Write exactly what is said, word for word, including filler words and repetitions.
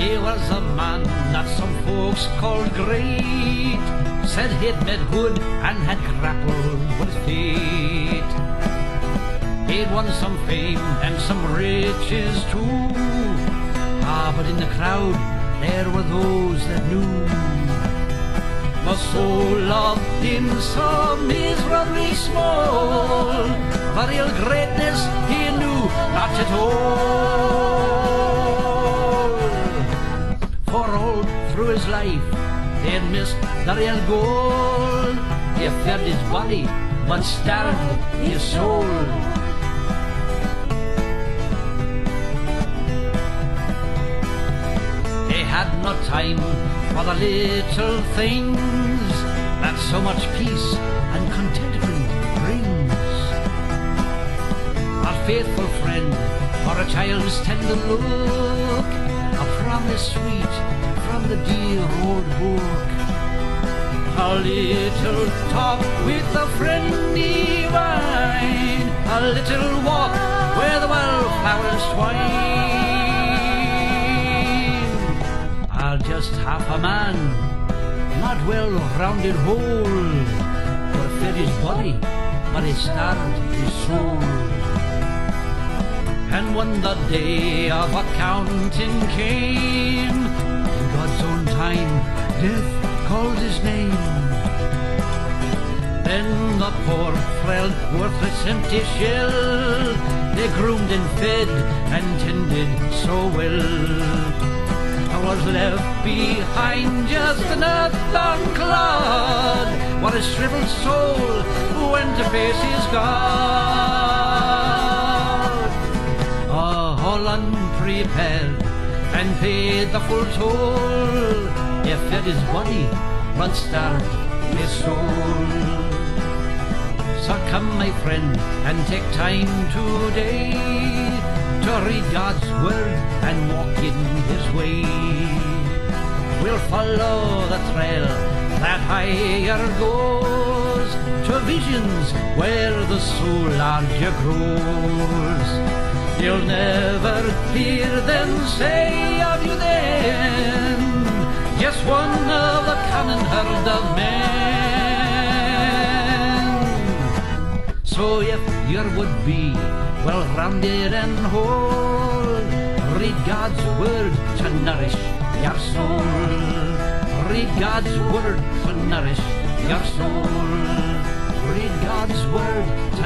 He was a man that some folks called great, said he'd made good and had grappled with fate. He'd won some fame and some riches too, ah, but in the crowd there were those that knew the soul of him so miserably small, the real greatness he knew not at all. For all through his life he'd missed the real goal. He fed his body but starved his soul. He had no time for the little things that so much peace and contentment brings. A faithful friend or a child's tender look, a promise sweet from the dear old book, a little talk with a friend divine, a little walk where the wildflowers twine, are just half a man, not well-rounded whole, for fed his body, but he starved his soul. And when the day of accounting came, in God's own time, death called his name. Then the poor, frail, worthless, empty shell, they groomed and fed and tended so well, was left behind just an earthbound clod, what a shriveled soul went to face his God. All unprepared and paid the full toll, he fed his body but starved his soul. So come, my friend, and take time today to read God's word and walk in his way. We'll follow the trail that higher goes to visions where the soul larger grows. You'll never hear them say of you then, just one of the common herd of men. So if you would be well-rounded and whole, read God's word to nourish your soul. Read God's word to nourish your soul. Read God's word to